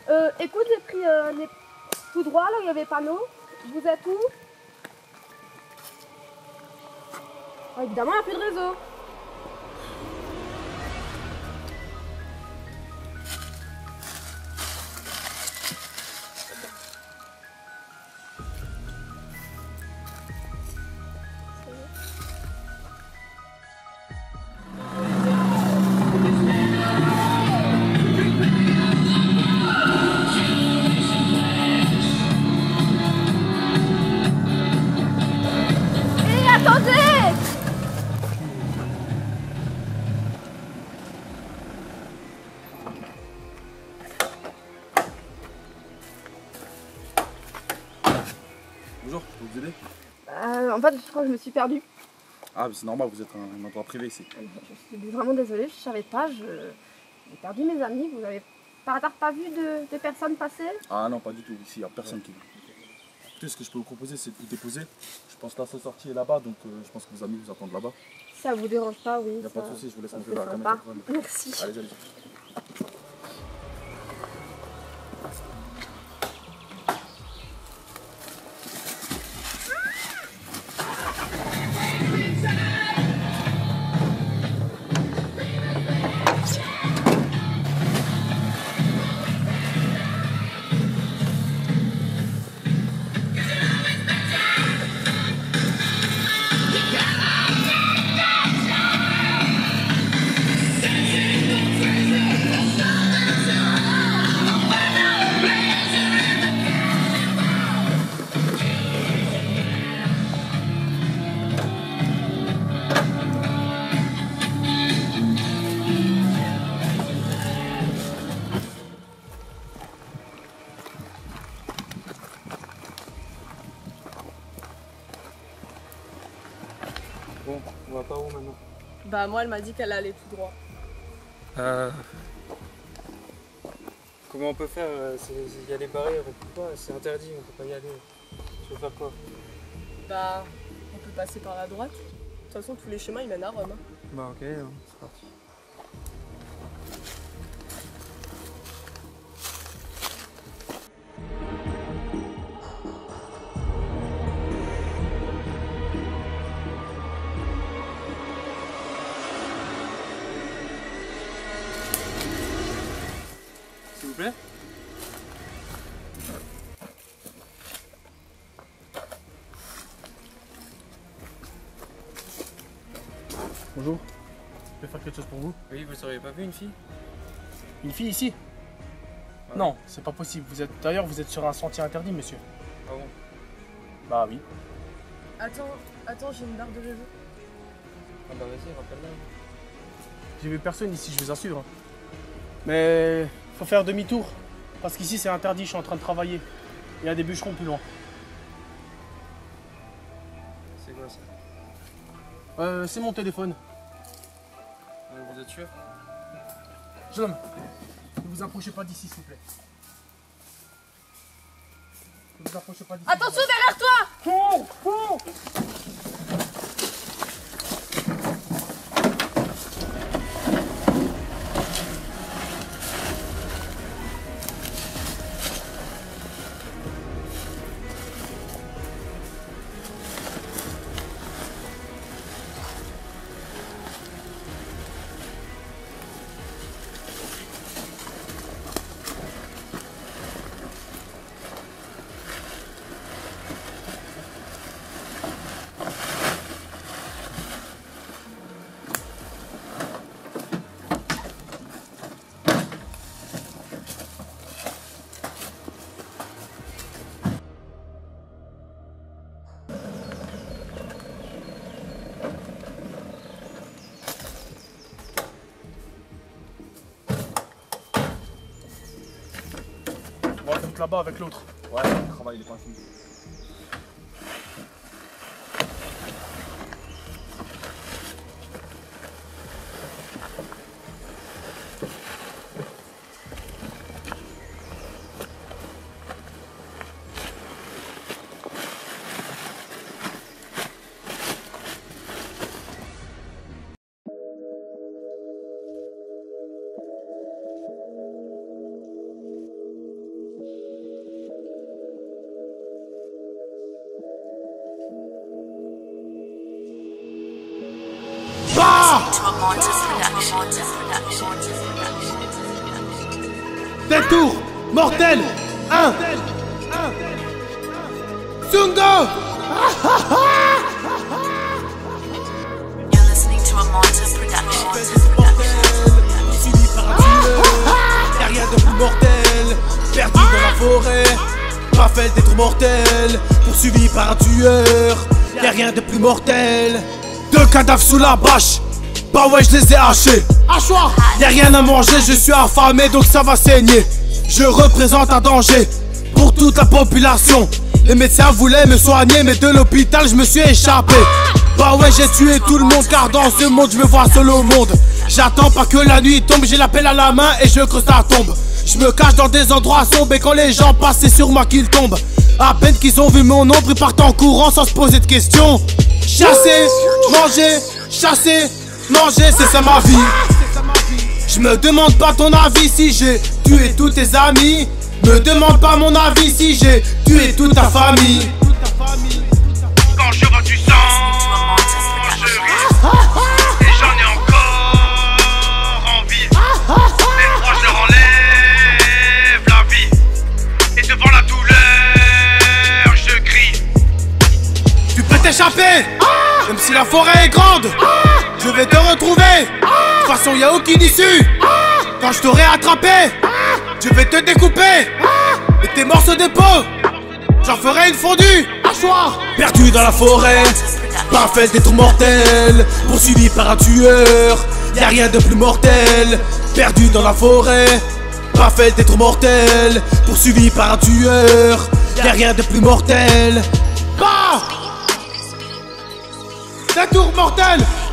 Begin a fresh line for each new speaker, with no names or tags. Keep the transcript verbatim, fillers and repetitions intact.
Euh, écoute, j'ai pris euh, les... tout droit, là où il y avait panneau. Vous êtes où? Oh, évidemment, il n'y a plus de réseau.
Bonjour, je peux vous aider?
euh, En fait, je crois que je me suis perdue.
Ah, mais c'est normal, vous êtes un, un endroit privé ici.
Je suis vraiment désolée, je savais pas. Je... J'ai perdu mes amis. Vous avez par hasard pas vu de, de personnes passer?
Ah non, pas du tout, ici, il n'y a personne qui vient. Écoutez, ce que je peux vous proposer, c'est de vous déposer. Je pense que la seule sortie est là-bas, donc euh, je pense que vos amis vous attendent là-bas.
Ça vous dérange pas, oui.
Il n'y a
ça...
pas de souci, je vous laisse monter
fait
la
sympa.
caméra.
Merci.
Allez, allez.
Bon, on va pas où maintenant?
Bah moi elle m'a dit qu'elle allait tout droit.
Euh... Comment on peut faire? Il y a les barrières, on peut pas, c'est interdit, on peut pas y aller. Tu veux faire quoi?
Bah on peut passer par la droite. De toute façon tous les chemins ils mènent à Rome. Hein.
Bah ok, c'est parti. S'il vous plaît?
Bonjour, je peux faire quelque chose pour vous?
Oui, vous auriez pas vu une fille?
Une fille ici?
Ah.
Non, c'est pas possible. Vous êtes d'ailleurs vous êtes sur un sentier interdit, monsieur.
Ah bon?
Bah oui.
Attends, attends, j'ai une barre de réseau.
Ah bah vas-y, rappelle-la.
J'ai vu personne ici, je vais en suivre. Mais faut faire demi-tour. Parce qu'ici c'est interdit, je suis en train de travailler. Il y a des bûcherons plus loin.
C'est quoi ça?
Euh, c'est mon téléphone.
Euh, vous êtes sûr?
Jeune homme, ne vous approchez pas d'ici, s'il vous plaît. Ne vous approchez pas d'ici.
Attention derrière toi!
Cours, cours! On va être là-bas avec l'autre.
Ouais, le travail, il est pas fini.
Détour mortel un Zungo. Suivi par un tueur, y'a rien de plus mortel. Perdu dans la forêt, Raphaël des trous mortels. Poursuivi par un tueur, y'a rien de plus mortel. Deux cadavres sous la bâche, bah ouais je les ai hachés. Hachoir, y'a rien à manger, je suis affamé donc ça va saigner. Je représente un danger pour toute la population. Les médecins voulaient me soigner mais de l'hôpital je me suis échappé. Bah ouais j'ai tué tout le monde car dans ce monde je me vois seul au monde. J'attends pas que la nuit tombe, j'ai la pelle à la main et je creuse la tombe. Je me cache dans des endroits sombres et quand les gens passent c'est sur moi qu'ils tombent. À peine qu'ils ont vu mon ombre ils partent en courant sans se poser de questions. Chasser, manger, chasser, manger c'est ça ma vie. Je me demande pas ton avis si j'ai tué tous tes amis. Me demande pas mon avis si j'ai tué toute ta famille.
Quand je vois du sang, je ris. Et j'en ai encore envie. Mais moi je leur enlève la vie. Et devant la douleur, je crie.
Tu peux t'échapper, même si la forêt est grande. Je vais te retrouver. De toute façon y'a aucune issue. Quand je t'aurai attrapé, je vais te découper. Et tes morceaux de peau, j'en ferai une fondue. Hachoir, perdu dans la forêt, Raphaël des trous mortels. Poursuivi par un tueur, y'a rien de plus mortel. Perdu dans la forêt, Raphaël des trous mortels. Poursuivi par un tueur, y'a rien de plus mortel. Bah, des tours mortels.